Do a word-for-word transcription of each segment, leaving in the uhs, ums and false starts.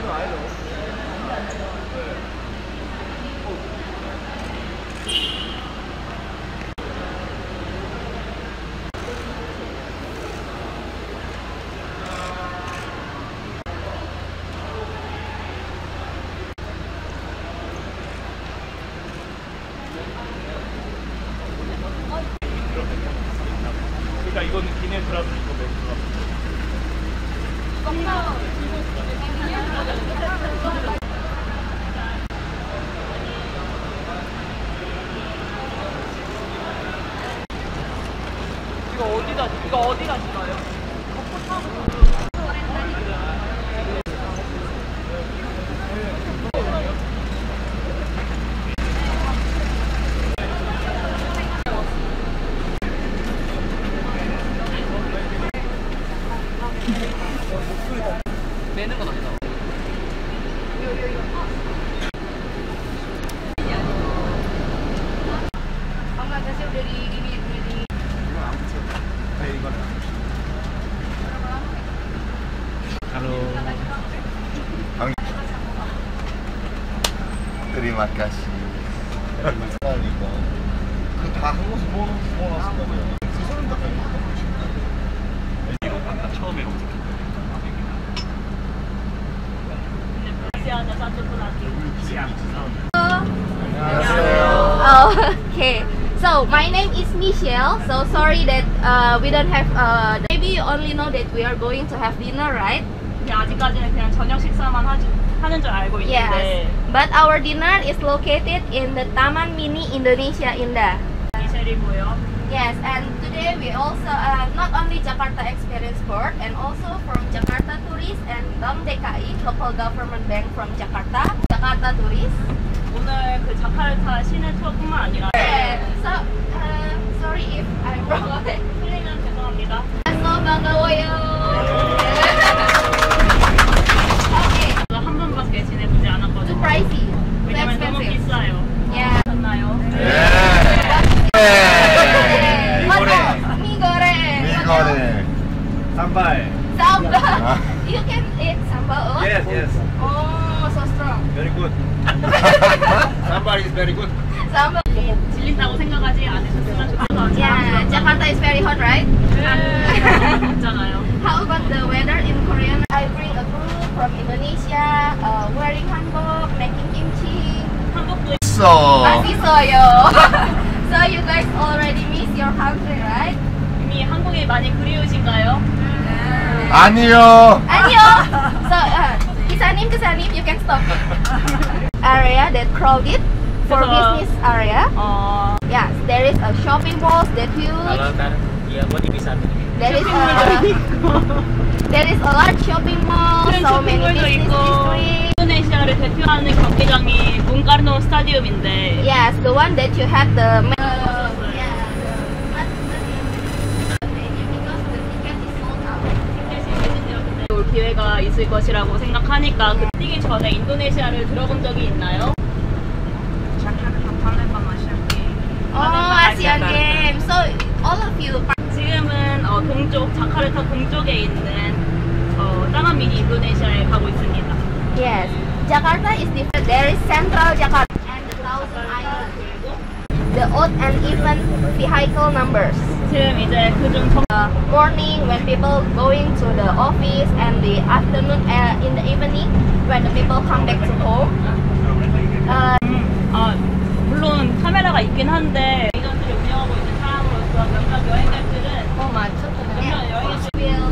그러니까 이거는 기내 드랍 이거 메인 이거 어디다 이거 어디다 찍어요? 매는 건 아니다. Enggak, saya udah di ini udah di. Halo. Terima kasih. 그다 한국에서 모아놨을 거예요. 서른 달까지 이거 아까 처음에 검색했던 Oh, okay. So my name is Michelle. So sorry that uh, we don't have. Uh, maybe you only know that we are going to have dinner, right? 아직까지는 그냥 저녁 식사만 하지, 하는 줄 알고 있는데. Yes. But our dinner is located in the Taman Mini Indonesia Indah. 미셸이고요. Yes, and today we also uh, not only Jakarta Experience Board and also from Jakarta Tourist and Bank D K I, local government bank from Jakarta, Jakarta Tourist. 오늘 그 자카르타 시내 투어뿐만 아니라. Yeah. So uh, sorry if I'm wrong. 틀리면 죄송합니다. So bangawoyo. Okay. 한 번밖에 지내보지 않았거든요. Too pricey. Too 왜냐면 너무 expensive. 비싸요. Yeah. 맞나요? What else? Mie goreng. 이거를 산발. Sambal. You can eat sambal. Yes, yes. Oh, so strong. Very good. Sambal is very good. Sambal. 질린다고 생각하지 않으셨으면 좋겠어요. Yeah, Jakarta is very hot, right? 없잖아요. How about the weather in Korea? I bring a group from Indonesia, uh, wearing hanbok, making kimchi. 한국도 있어. 맛있어요. So you guys already miss your country, right? 이미 한국이 많이 그리우신가요? 아니요. 아니요. So uh, 기사님, 기사님, you can stop. Area that crowded for 그래서, business area. 어, Yes, there is a shopping malls that huge. iya, mau dipisah. There is a there is a large shopping mall, so many 쇼핑몰도 business 있고 districts. 인도네시아를 대표하는 경기장이 붕카르노 스타디움인데 Yes, the one that you had the. Uh, 올 기회가 있을 것이라고 생각하니까 그 뛰기 전에 인도네시아를 들어본 적이 있나요? Oh, Asian Games. So all of you. 지금은 어, 동쪽 자카르타 동쪽에 있는 어, 따만 미니 인도네시아에 가고 있습니다. Yes, Jakarta is different. There is Central Jakarta and the Thousand Islands. The odd and even vehicle numbers. 지금 이제 그중 정... Uh, morning when people going to the office and the afternoon uh, in the evening when the people come back to home. Uh, 아, 물론 카메라가 있긴 한데 이전들을 운영하고 있는 사람으로서 몇몇 여행객들은 oh, 맞췄구나. 몇몇 여행객들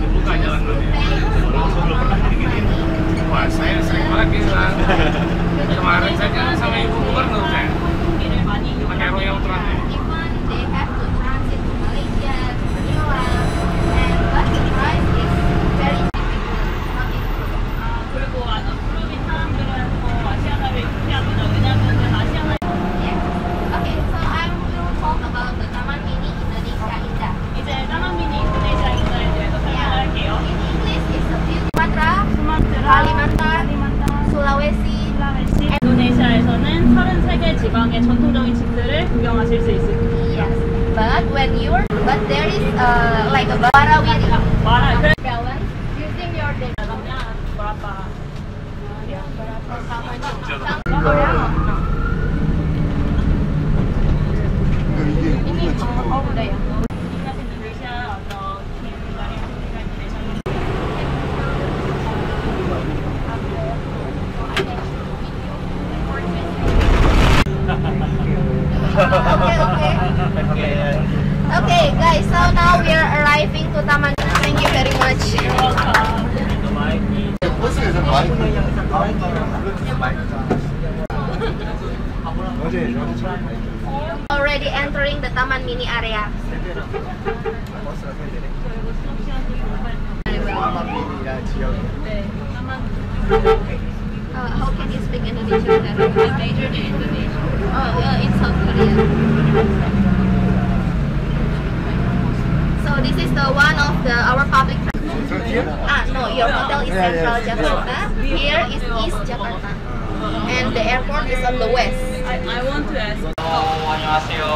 Wah, saya sering banget bilang. Kemarin saja sama ibu gubernur saya 한국인을 많이 pakai Royal Transit. Even they have to transit to Malaysia, to Manila, and but the price is very difficult, not improved. 아, 그리고 아, 프로빈 사람들은 뭐 아시아나를 택하거나 왜냐면 아시아나 Yes. Okay, so I will talk about the Taman Mini Indonesia Indah. 이제 따만 미니 인도네시아 인사에 대해서 설명할게요. In English, it's a beauty. Sumatra, 수마트라, Kalimantan, Sulawesi, 슬라웨시, 인도네시아에서는 서른세 개 지방의 전통적인 집들을 구경하실 수 있습니다. yes. But when you're, but there is uh, like a Warawiri 말아, 그래. balance using your day. 그냥 뭐랄까 Already entering the Taman Mini area. Uh, how can you speak Indonesian? I majored in Indonesia. Oh, uh, in South Korea. So this is the one of the our public. Ah, no, your hotel is Central Jakarta. Here is East Jakarta, and the airport is on the west. I, I want to ask. Oh, 안녕하세요.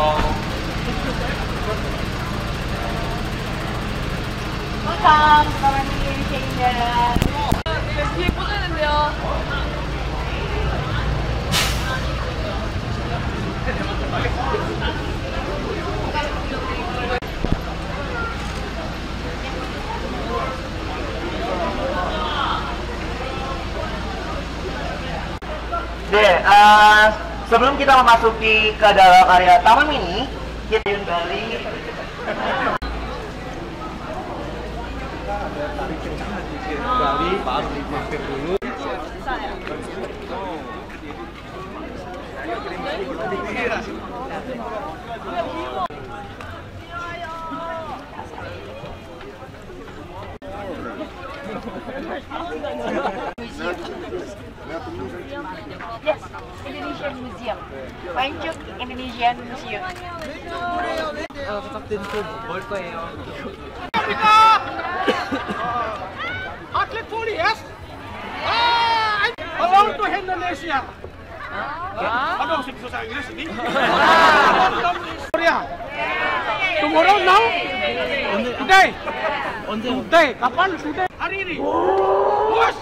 Welcome to Taman Mini Schengen. 뒤에 꽂아는데요. Deh, uh, sebelum kita memasuki ke dalam area Taman Mini, kita kembali. Bali, baru dimampir dulu. Yes, Indonesian Museum. Panjuk Indonesian Museum. 아, kapten ko, ball ko eh. Atlet Polias? Ah, hello to Indonesia. Ano, sige sa English, hindi? Korea. Tomorrow now? Today. Today. Kapan? Today. Hari ini. Bos.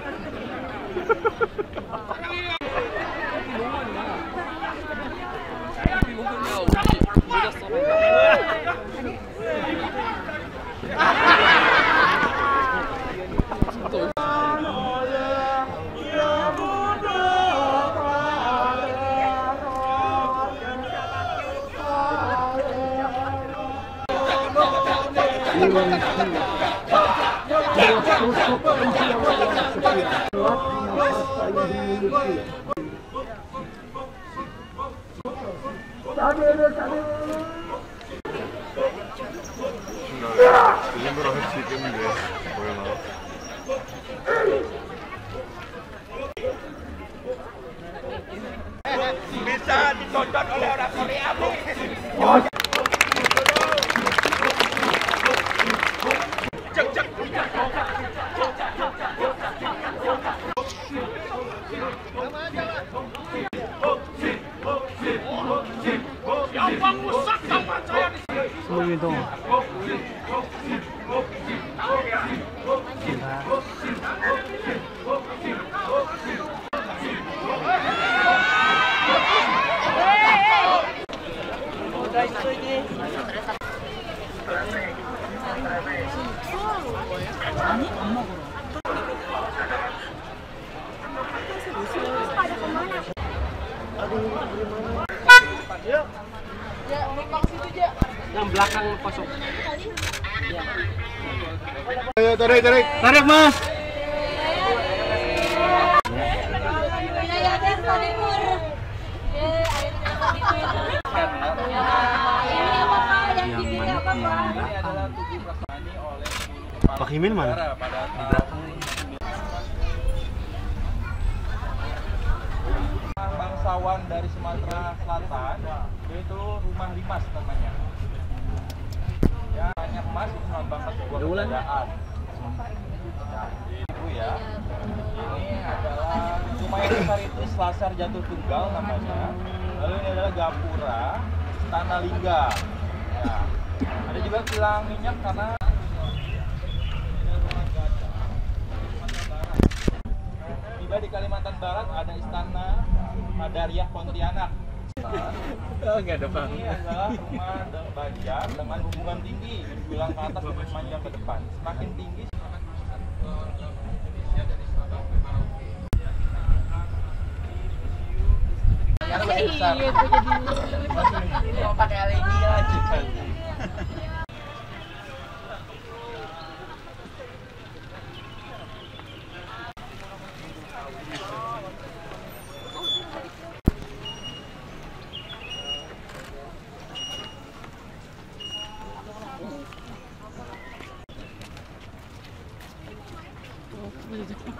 일부러 할수 있겠는데 보여나. Bisa ditonton oleh orang Korea, Bu. Cek cek. Yang merusak taman saya di sini. Seluruh dong. Yang belakang kosong. Ayo tarik tarik. Tarik mas. Pak Himin mana? Di belakang. Bangsawan dari Sumatera Selatan, yaitu rumah limas namanya. Ya, banyak emas itu melambangkan sebuah kebudayaan. Ya, itu ya. Ini adalah rumah yang besar itu Selasar Jatuh Tunggal namanya. Lalu ini adalah Gapura, Istana Lingga. Ya. Ada juga kilang minyak karena tiba di Kalimantan Barat ada Istana Madariah Pontianak. Oh, nggak ada bang. Ini adalah rumah Banjar dengan hubungan tinggi, bilang ke atas dan memanjang ke depan. Semakin tinggi. Iya, jadi pakai L E D aja.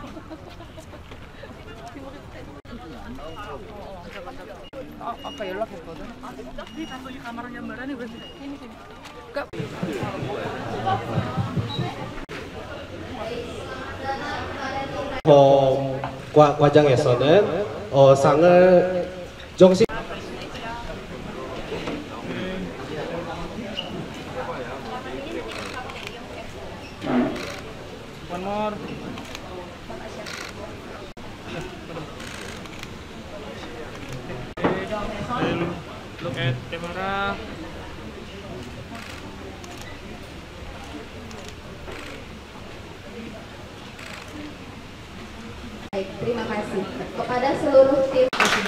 아, 아까 연락했거든. 아, 진짜? 이 봤어, 이 카메라 연말하네, 왜? ini sini. 어, 과, 과정에서는 어, 상을 정식 One more. Look at camera. Baik, terima kasih kepada seluruh tim.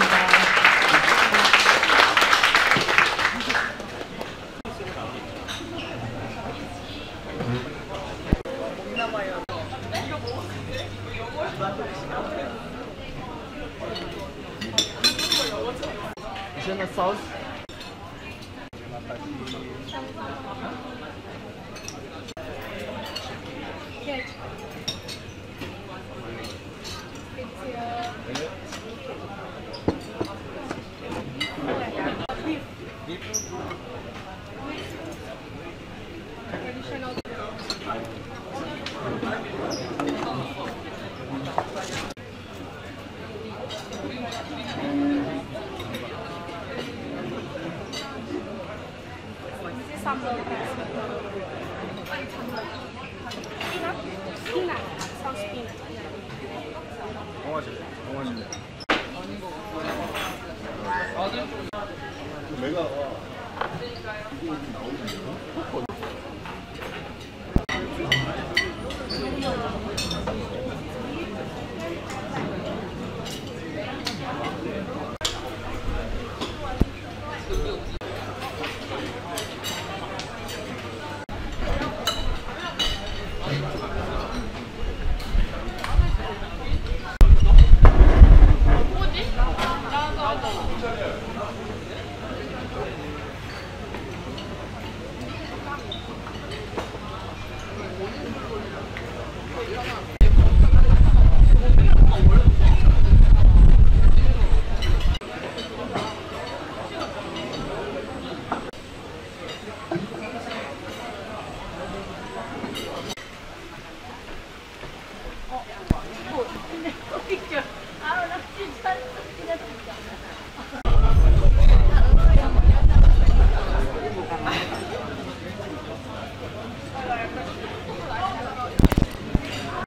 sambal terasi. Spinat, spinat, saus spinat. Oh, picture. Ah, wala, picture.